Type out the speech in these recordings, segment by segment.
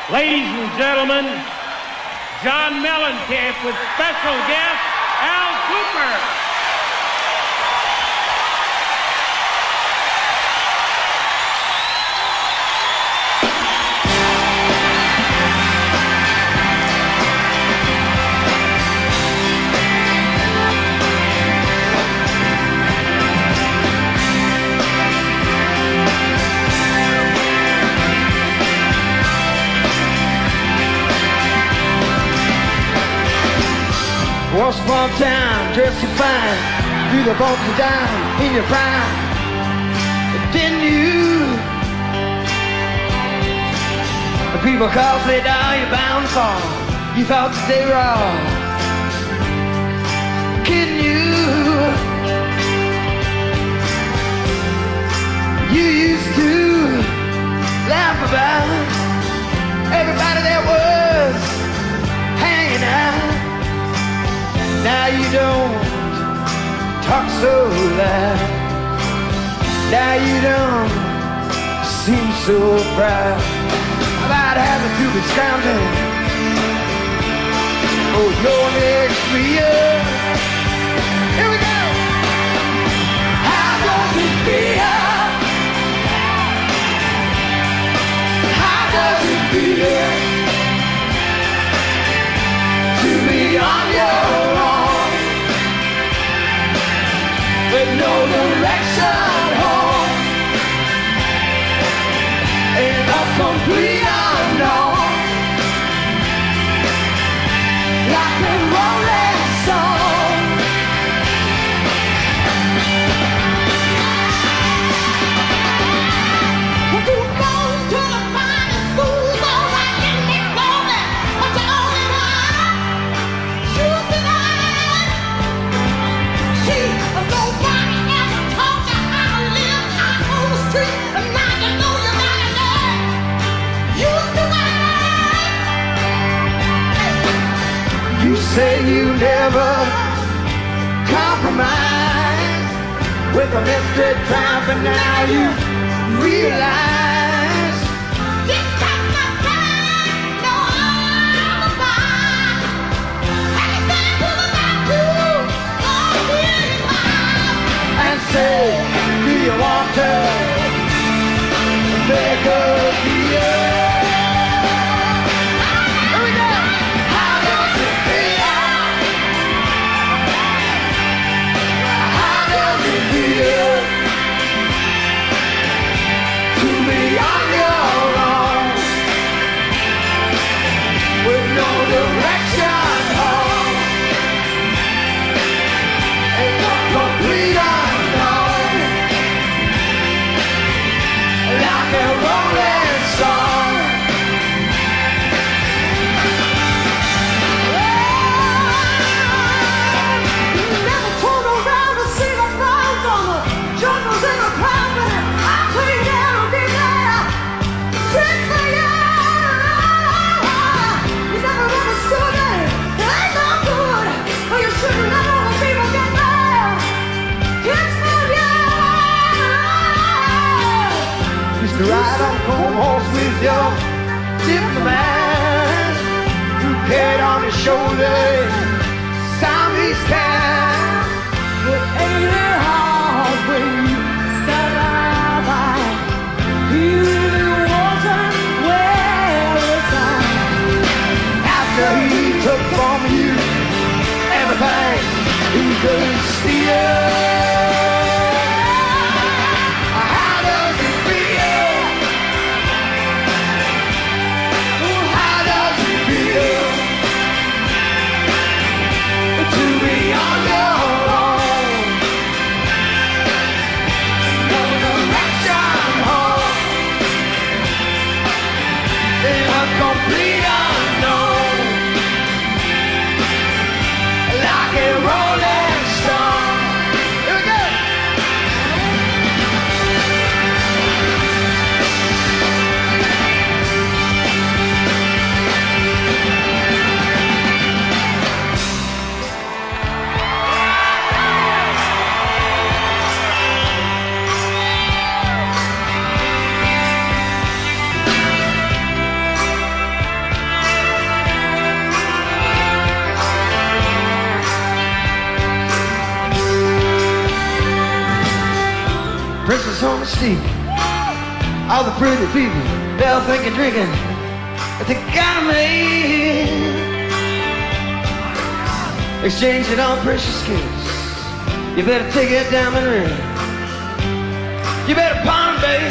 Ladies and gentlemen, John Mellencamp with special guest Al Kooper. Once upon a time, dressed so fine, threw the bones of down in your prime. But didn't you? The people call, say down, you're bound to fall. You thought that they were all kidding you. You used to laugh about everybody that was hanging out. Now you don't talk so loud. Now you don't seem so proud about having to be scrounging for your next meal. Here we go. How does it feel? How does it feel to be on your own? With no direction home, in a complete unknown, like a rolling stone. Well, you go to the finest schools all right in this moment, but you're only one choosing us. Nobody ever taught you how to live out on the street, and now you know you gotta learn. Used to it. You say you never compromise with a mystery triumph, but now you realize this time's not time, no alibi. Anything to the back to, and say, do you want to make a deal? Here we go. How does it feel? How does it feel to be on your own with no direction home? It's a complete unknown, like a rolling song. You never turn around to see the frowns on the jungles in the crowd, but I'll tell you that'll be there. Just for you. You never understood it. It ain't no good, but you shouldn't let all the people get there. It's for you. Used to ride on a cold horse with your diplomat, who carried on his shoulder Siamese cat. But ain't it hard when you start by? He really wasn't well resigned. After he took from you everything he could steal. How does it feel? How does it feel to be on your own? No direction home, in a complete unknown, like a rolling stone. Here we go. on the street. All the pretty people, they all thinking drinking, but they got a man. Exchanging all precious gifts. You better take that diamond ring. You better pawn it, baby.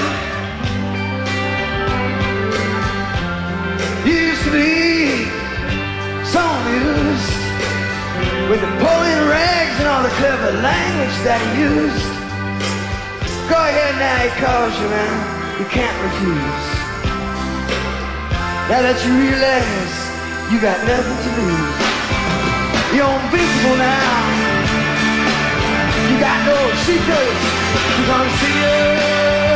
You used to be so amused with the pulling rags and all the clever language that he used. Go ahead now, he calls you, man. You can't refuse. Now that you realize you got nothing to lose. You're invincible now. You got no secrets. You're gonna see it.